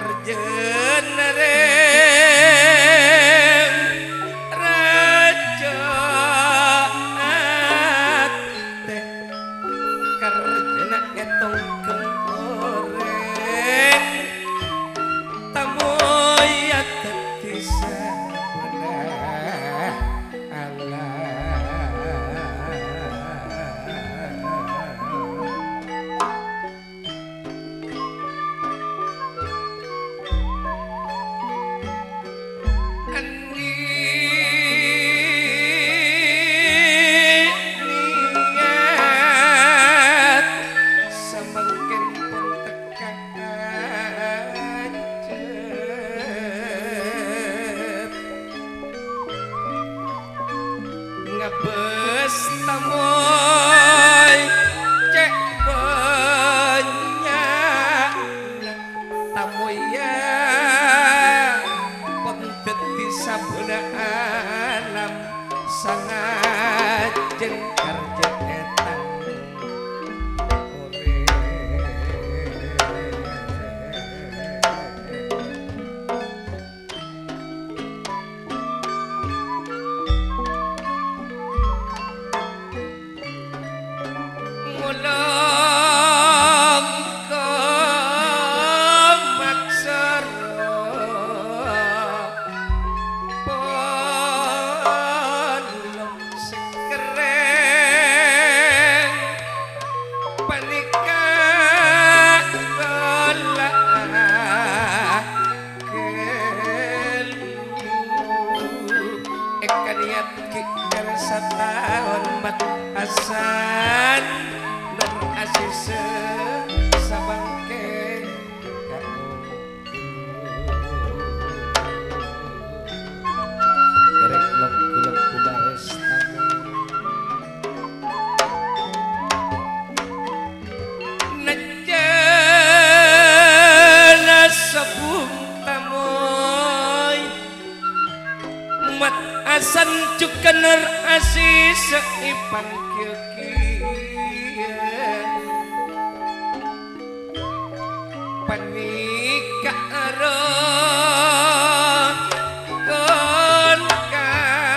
Ngebes tamoy cek banyak tamoy ya pendet di sabuna alam sangat jengkar jeketan Hasan Nur Asis sabangke gerek lok kubares najana sabung tamoy mat asan juga Nur Asis ipang panika arong konka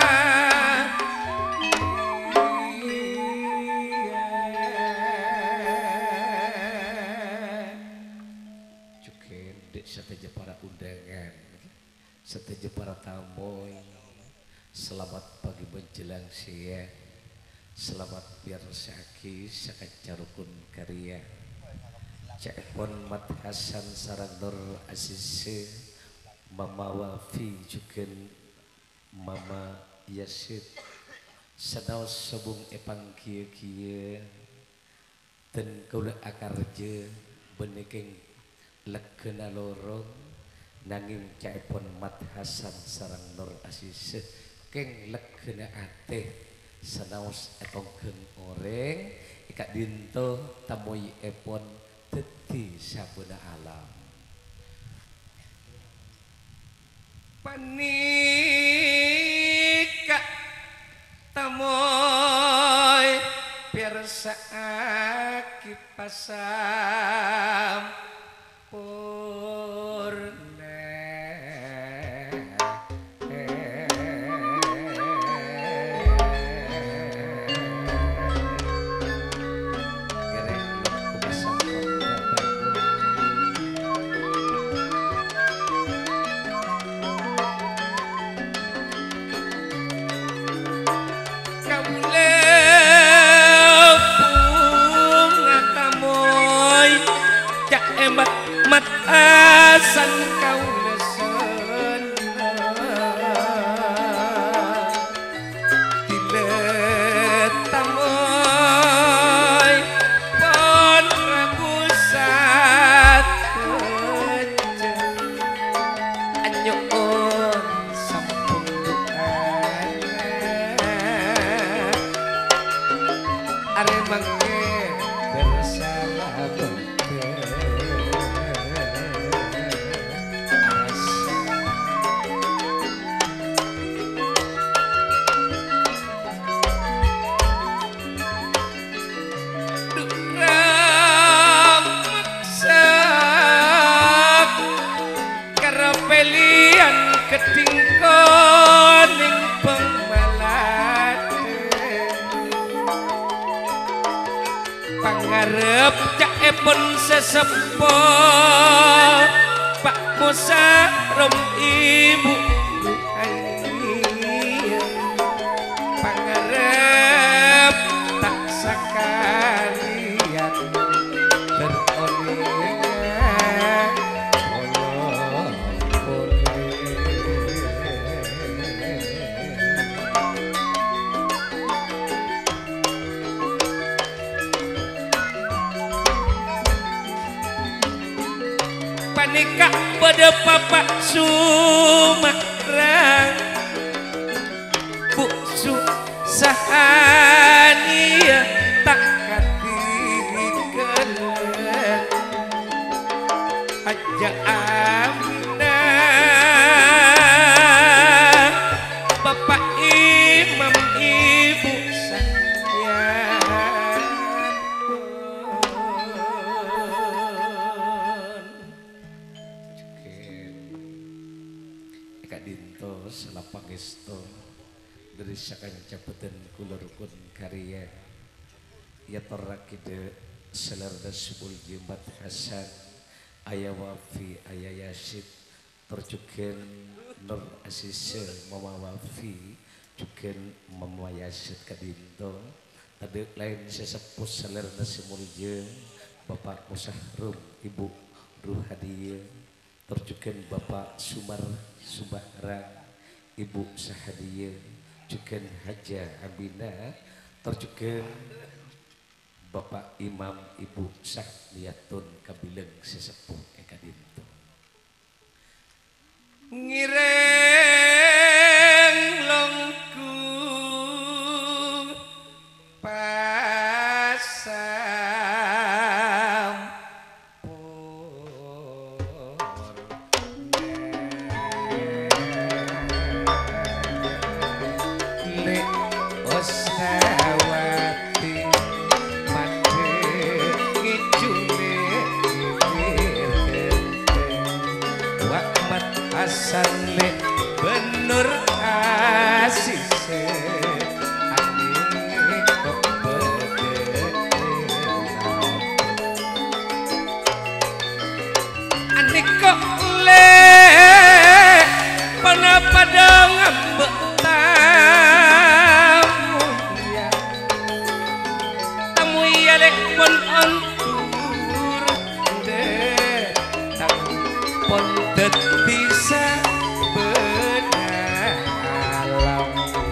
cuken dek sateja para undangan sateja para tamu selamat pagi menjelang siang selamat biar saki sakacarukun karya Cekpon Mat Hasan sarang Nur Asis Mama Wafi juga Mama Yasid sedau sebung epang kia dan kaula akarja benekeng legena lorong nanging Cekpon Mat Hasan sarang Nur Asis keng legena ate senaos etongkeun oreng ikak dinto tamoy epon teti sabuna alam panika tamoy pirsa kipasam purna pelian ketingkon ning pembalate pangarep caepun sesepuh Pak Musa rom ibu pangarep tak sakalian berolingan panika pada Bapak Sumarang Bu Sahania tak katikeun aja Aminah Bapak Imam Ibu Eka Dinto Salapangesto dari sakanca peten kula rukun karya ya torakide selarda subul jembat Hasan aya Wafi aya Yasid terjuken Nur Asise Mama Wafi juken Mama Yasid Kadinto tadi lain sesepuh selarda simulje Bapak Musahrum Ibu Ruhadiyah terjuken Bapak Sumarang Ibu Sahadiyah juken Haja Aminah terjuken Bapak Imam Ibu Sahniyatun Kabileng sesepuh Eka Dinto ngireng longku pasam Osnawati mate ngicune Wakmat Hasan le benur asise ane kok bede ane kok le pana pada ngambek pon ontur detang pon bisa bedalam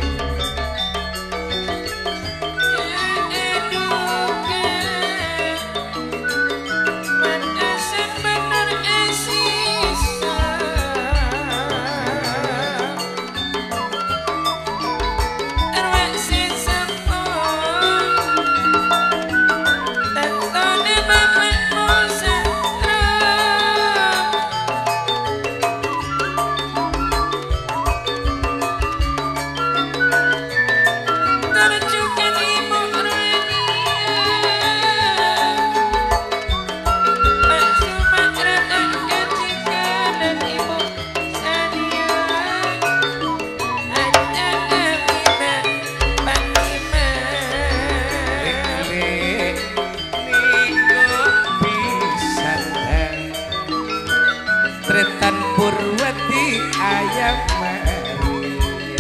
Tretan Purwati ayam Maria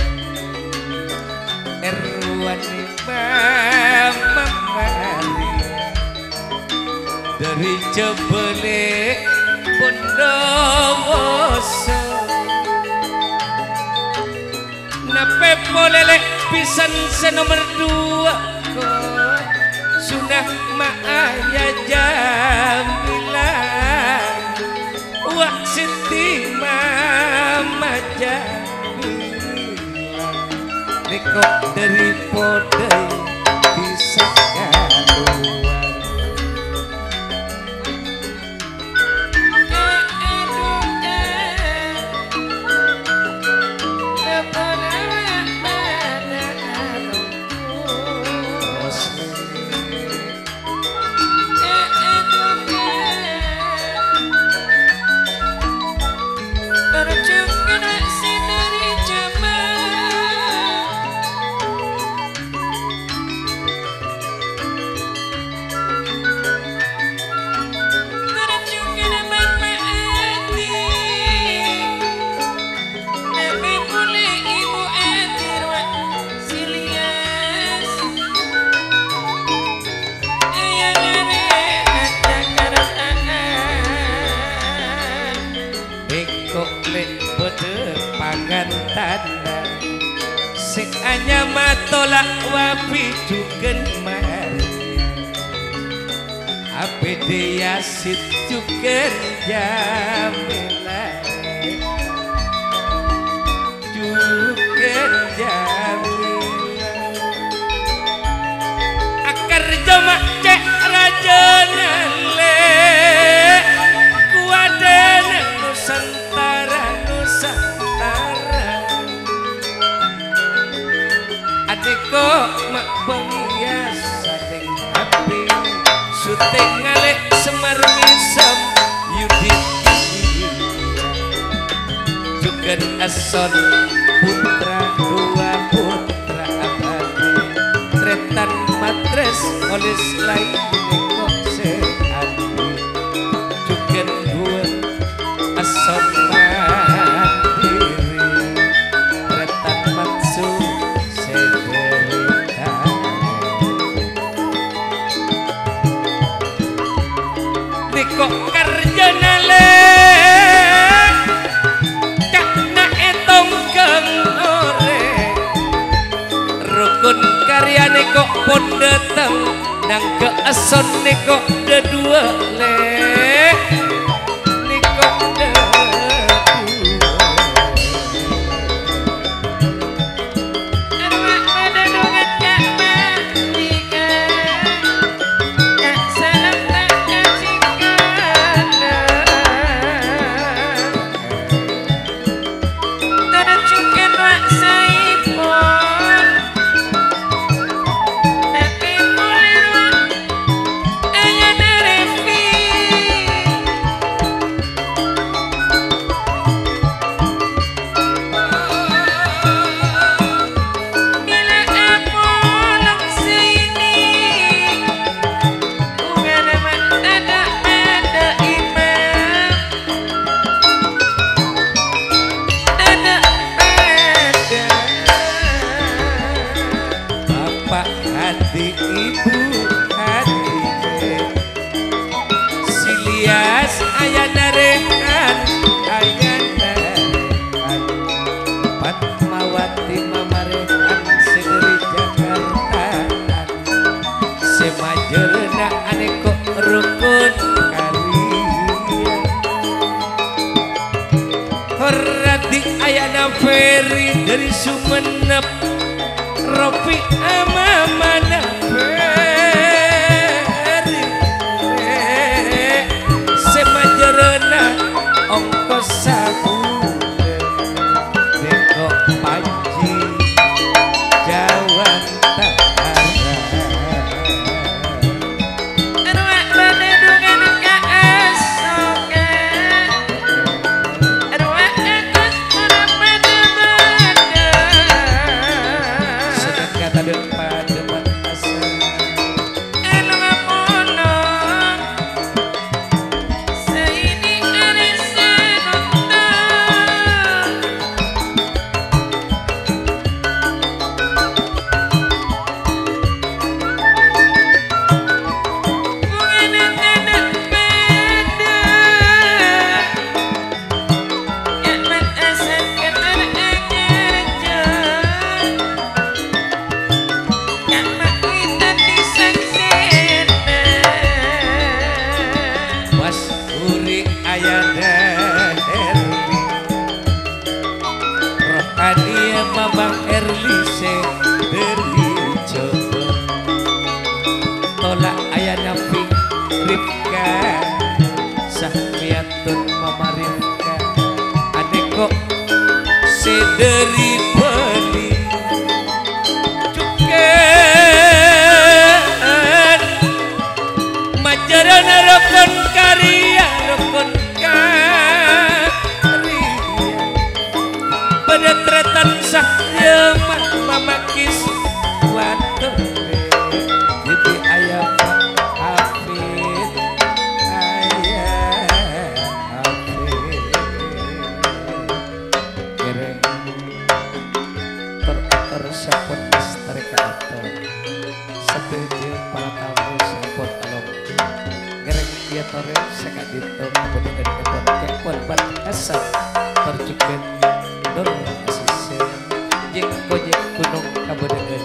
Erwan Imam Maria dari Jebele Bondowoso nape polelek pisan senomor 2 kok sunah maaya Jamilah Wak Siti Mama Jamila Rekok dari podai bisa kaluar Better Eko lek bode pangantanan sing anyama tolak wapi juken mari apede yasit juken jamilah juken jamilah akar jamak cek rajanan le kuadana Nusantara Nusantara adeko mak bengiasa deng api syuting ngalek Semar Misam Yudit Juken Ason putra dua putra abadi tretan matres olis lain neko seadi Juken dua Ason mandiri tretan matsu kok karjana le cak na etong keng ore rukun karyane kok pon dateng nang keeson ne kok de dua le ne kok de hati ibu hati Silias ayana rekan Fatmawati mamarekan segeri Jakarta semajerna aneko rukun kalian horati ayana Ferry dari Sumenep Ropi amamana Ferry semajerna ongkos sabu deko Panji Jawa Tara ruak bade dungan keesokan ruak etos pada sedang kata pada masa elu ngamono saini arisa nonton mungkin tidak beda yang mentasan keterangan Mas Uri Ayada Herli Rohania Mamang Erli Sederi Jogo Tolak Ayana Fi Rifka Sahmiatun Mama Rifka Adeko Sederi Beli Cuken Majarana rukun karya pada tretan sahya mamakis waduh jadi ayam Hafid ayam Hafid keren ter sapot misteri karakter setuju para tamu support alom ngereng dia tore sekadito kemudian kepon Mat Hasan terjuket Nur Asise jeung kojek gunung kabedegeun.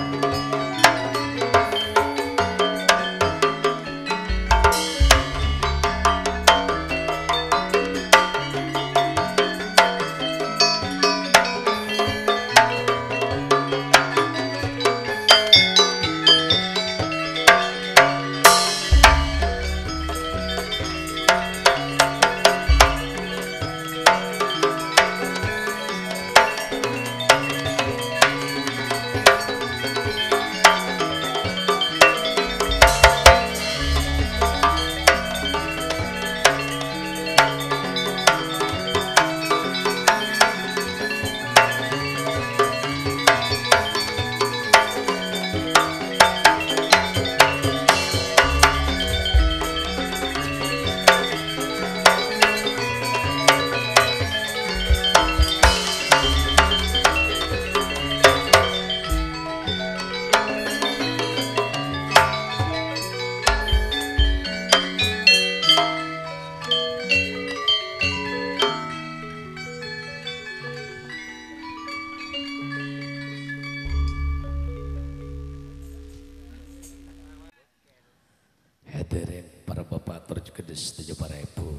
Hadirin para bapak terjukedes tujuh para ibu.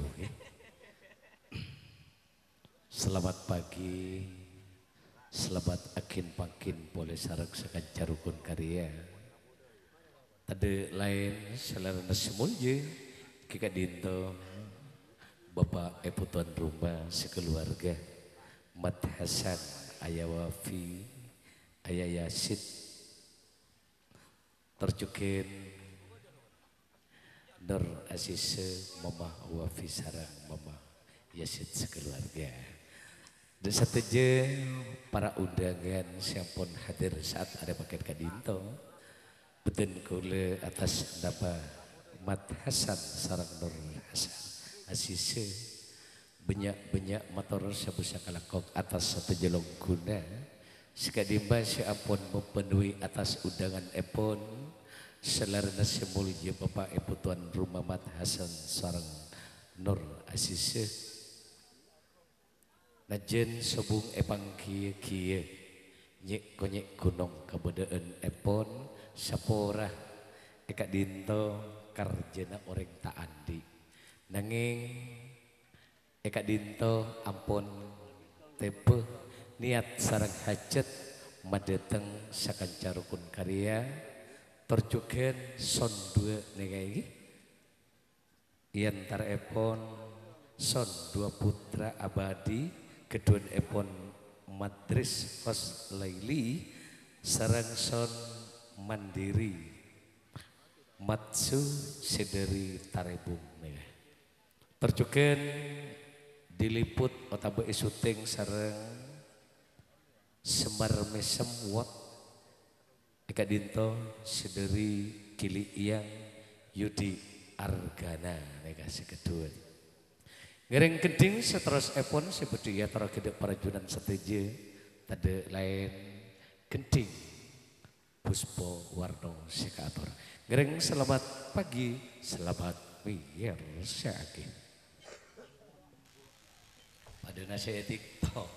Selamat pagi, selamat akin pangkin boleh sarang sekancar rukun karya. Tade lain salarana semulje kika dinto bapak ibu tuan rumah sekeluarga Mat Hasan, Ayah Wafi, Ayah Yasid terjukin Nur Asise, Mama Wafi sarang Mama Yasid sekeluarga. Dan sateje para undangan siampun hadir saat ada paket kadinto. Beten kule atas nama Mat Hasan sarang Nur Hasan Asise. Banyak motor sabusa kalakok atas satu jelong guna. Sekadimba siampun memenuhi atas undangan epon. Selarana semulja Bapak Ibu Tuan Rumah Mat Hasan sareng Nur Asise. Najen sebung epang kieu nyek konyek gunung kabedeun epon sapora eka dinto karjena orang tak andi. Nanging eka dinto ampun tepe niat sareng hajat madeteng sakancarukun karya. Terjuken son dua negai iantar epon son dua putra abadi kedua epon Madris Hos Laili sarang son mandiri Matsu sederi Tarebung negai. Terjuken diliput otabe syuting sarang Sembar Mesem Wot Eka dinto sederi Kili Iyang Yudi Argana nega sekedua. Ngereng keding seterus epon seperti ya tara kedek parajunan seteje tade lain keding Puspo Warno Sekator. Ngereng selamat pagi, selamat wirsyaki. Pada nasi TikTok.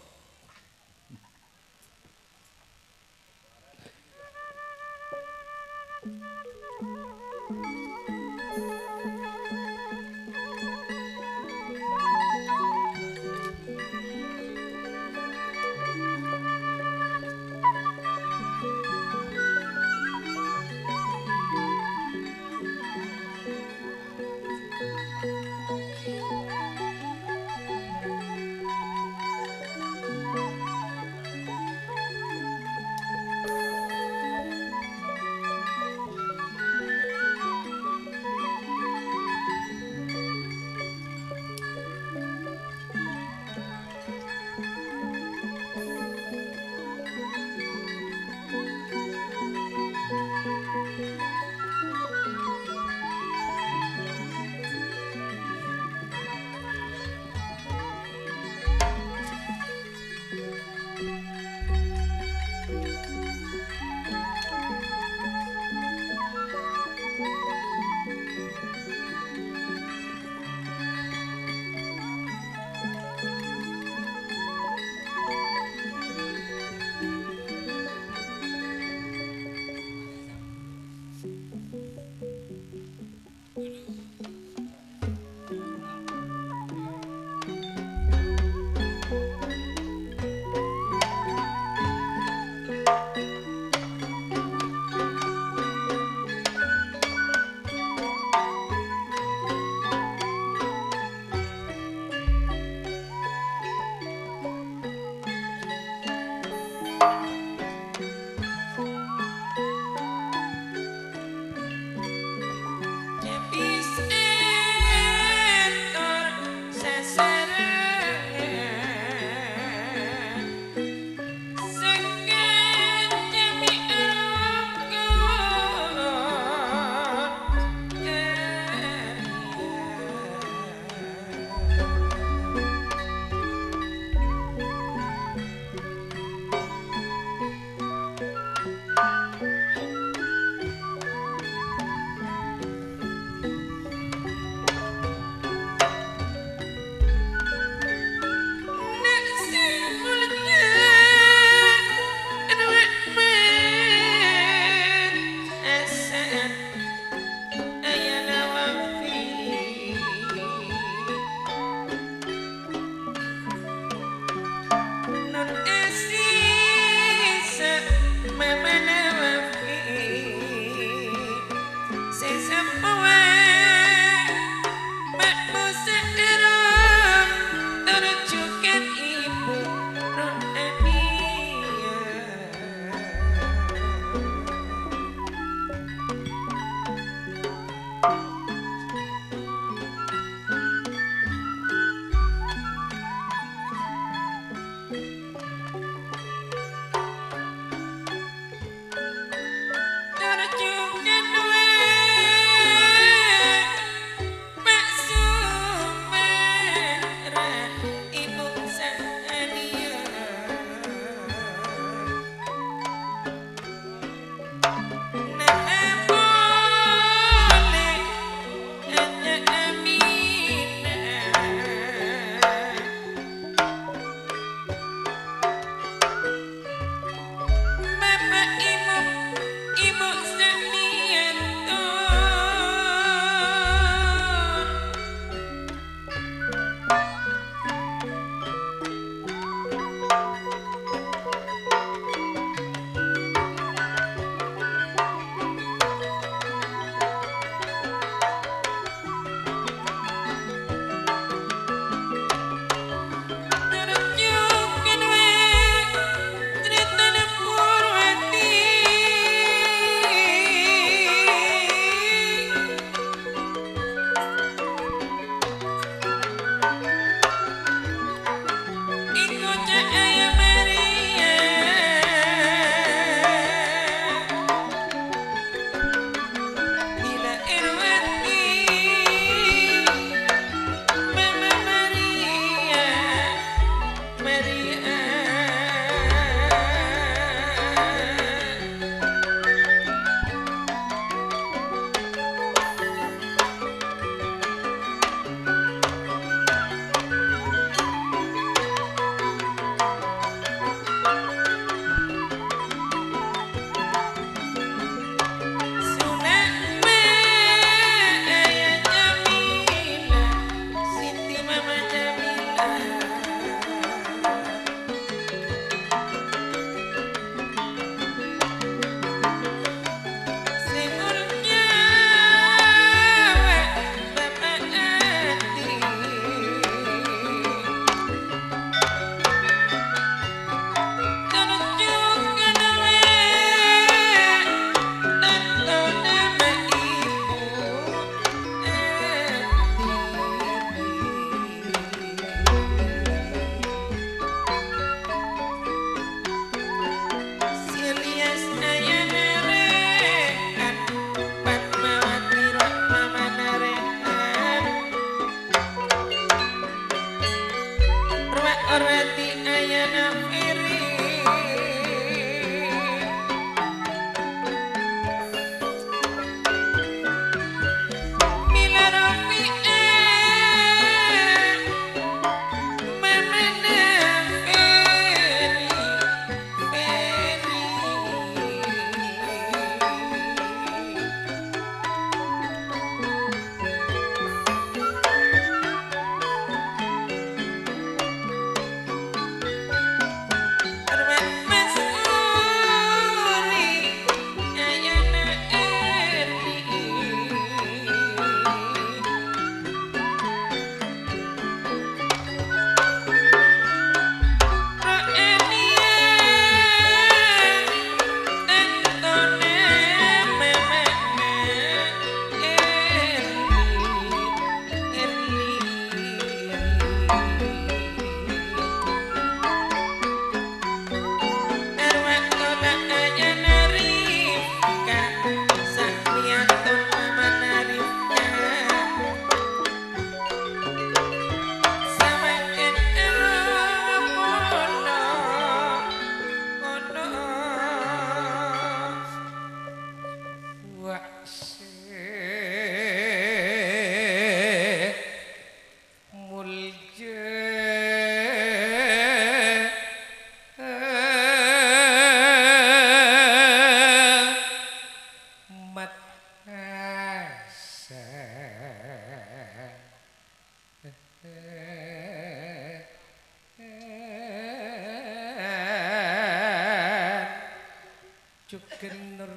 Cukener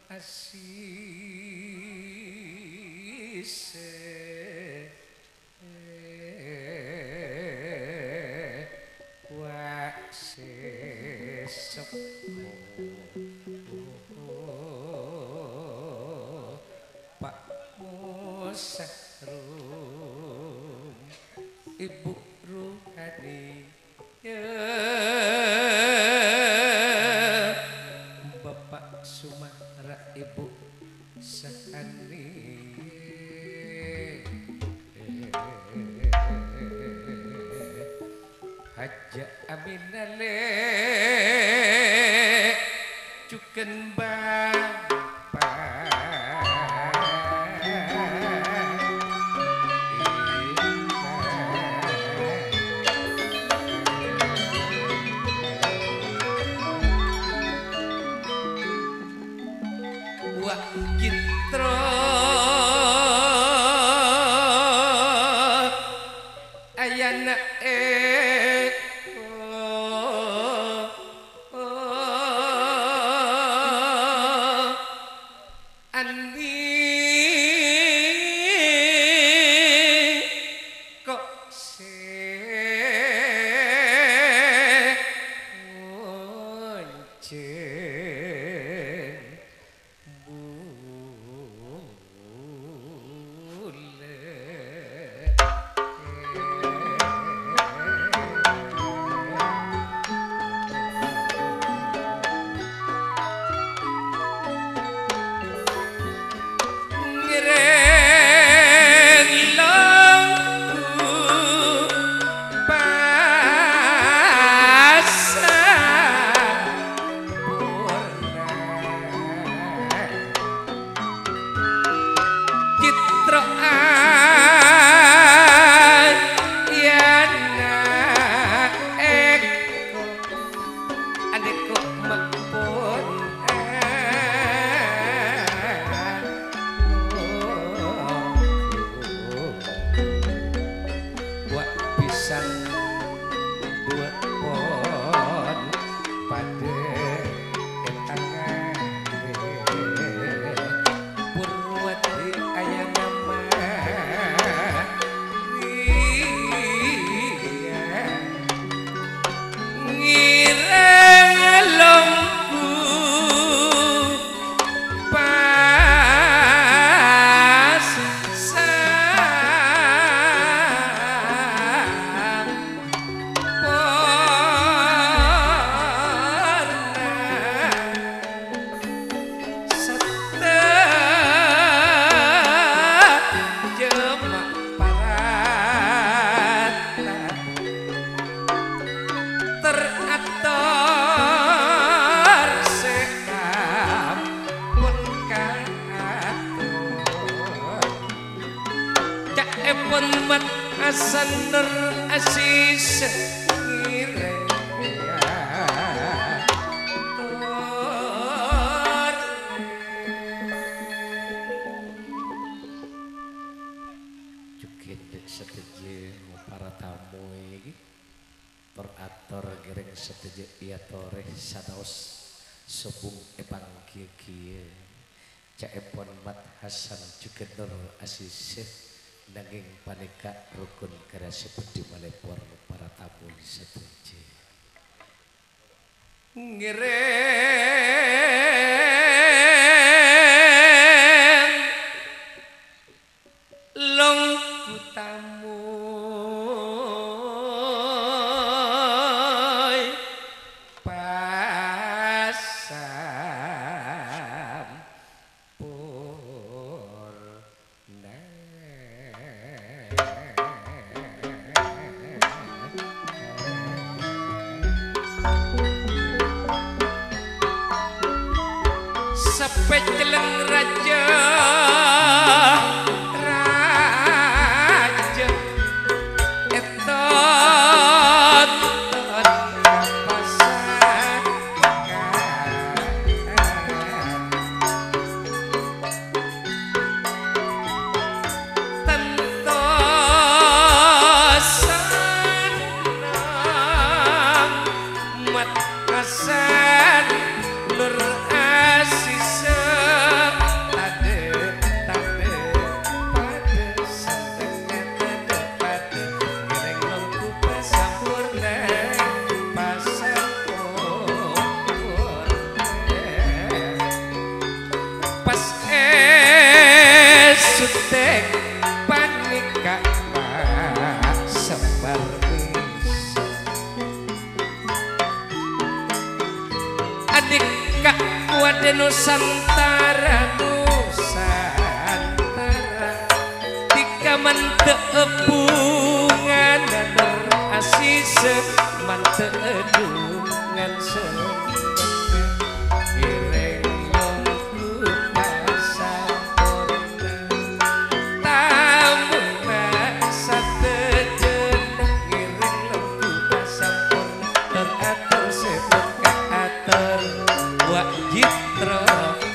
asis wa sesep Pak Musahrum Ibu Ruhani Bapak Sumara Ibu Sahani Haja Aminale Cuken Bapak Citra ayana andi kok Sander asis ngireng Jukin seteje para tamu iki teratur gereng seteje iatore sanaos sebung epang kieu caepon mat Hasan Cukener asis nanging panika rukun kerasi pedi malepor para tamu setuju ngiring longku tamu pasam Sepeceleng raja raja etot pasangan tentosan mat asan lur as Kak kuade Nusantara Nusantara Tika manteppungan dan asis mantedungan ireng longku pasaporna tamuna satejeuna ireng longku pasaporna teratur sebut kaatur wa jitra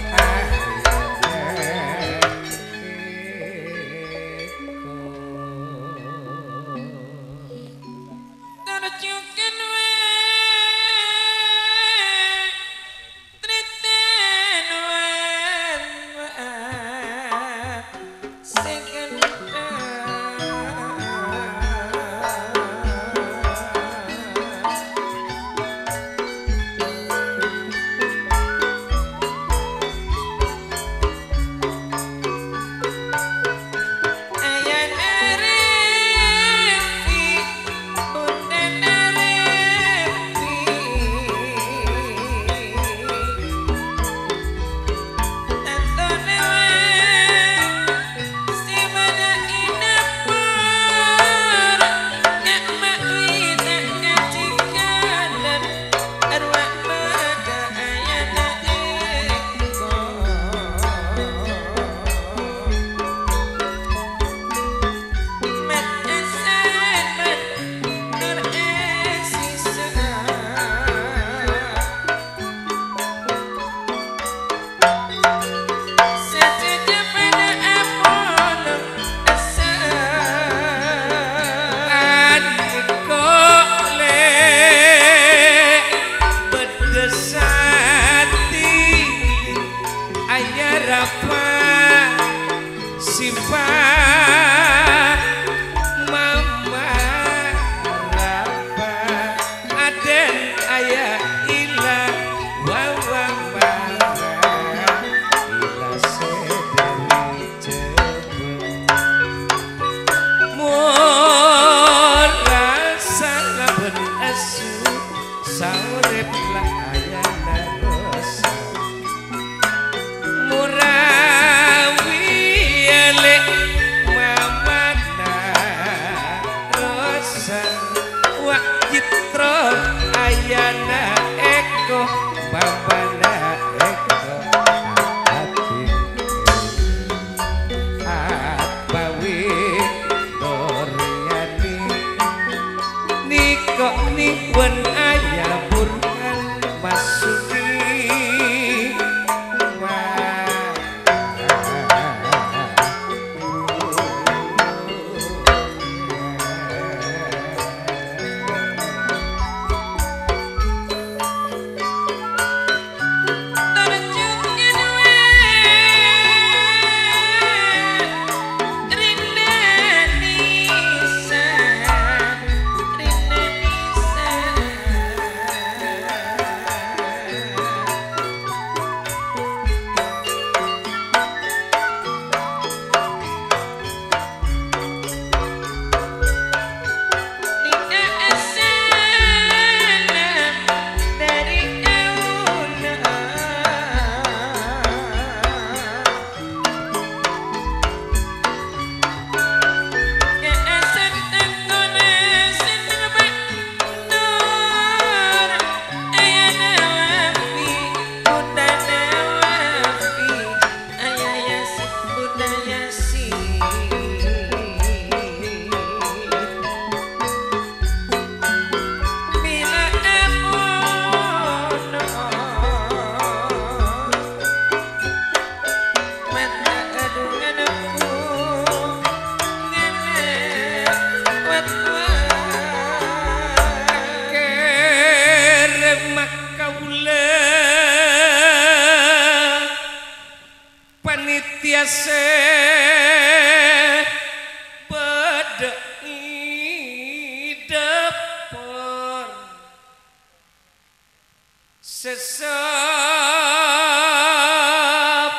Sesep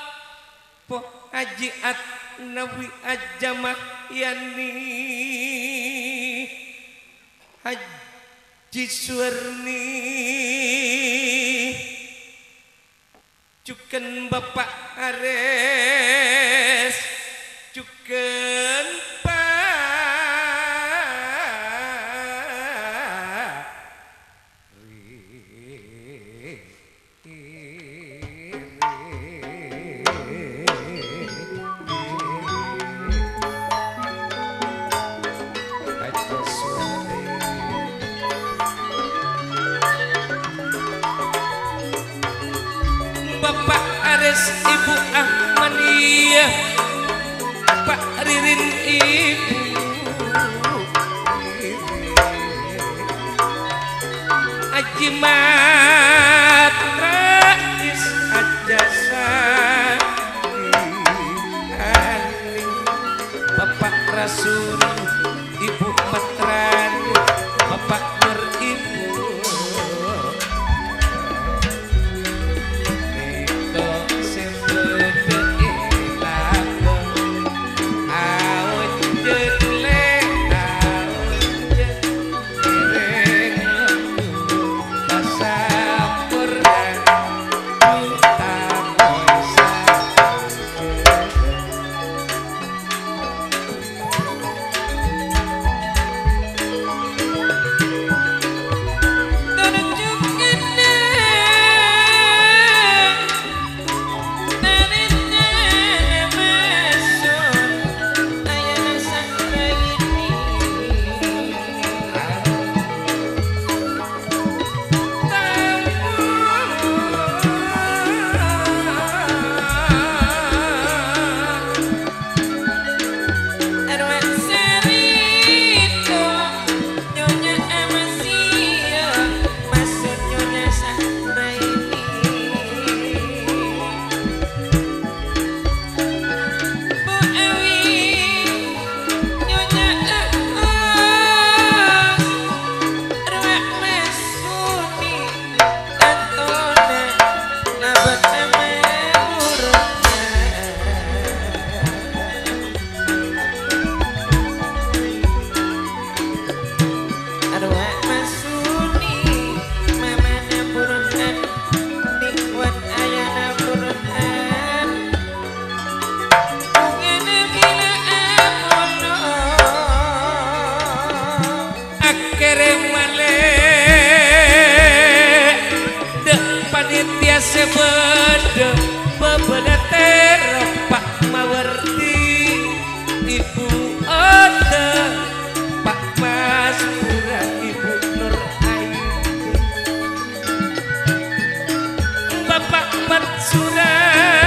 po aji at nawi ajamah yani haji suwarni Cuken Bapak Ares cuken Bapak Ares Ibu Ahmadiyah Pak Ririn Ibu Ajimat Rais Ajasa Bapak Rasul Ibu Matran Bapak Nur Ibu sebeda bebeda terepak mawerti Ibu Oda Pak Mas Pura Ibu Nur Ayu Bapak Matsura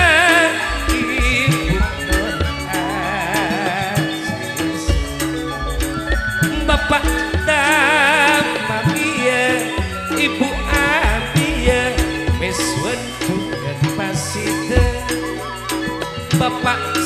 Ibu Nur Aziz Bapak Damamia Ibu Abia Meswen juga paside Bapak